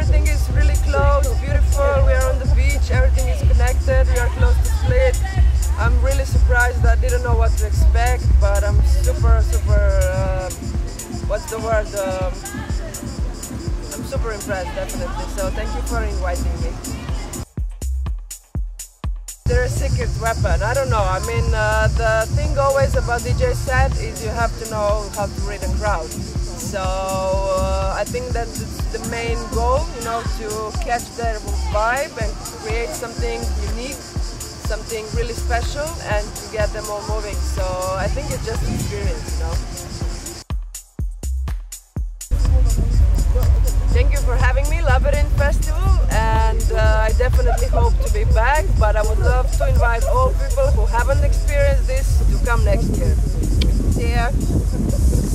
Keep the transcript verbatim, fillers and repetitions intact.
everything is really close, beautiful. We are on the beach, everything is connected. We are close to Split. I'm really surprised. I didn't know what to expect, but I'm super, super. Uh, what's the word? Um, I'm super impressed, definitely. So thank you for inviting me. There's a secret weapon. I don't know. I mean, uh, the thing always about D J set is you have to know how to read a crowd. So uh, I think that's the main goal, you know, to catch their vibe and create something unique, something really special, and to get them all moving. So I think it's just experience, you know. Thank you for having me, Labyrinth Festival, and uh, I definitely hope to be back, but I would love to invite all people who haven't experienced this to come next year. See ya!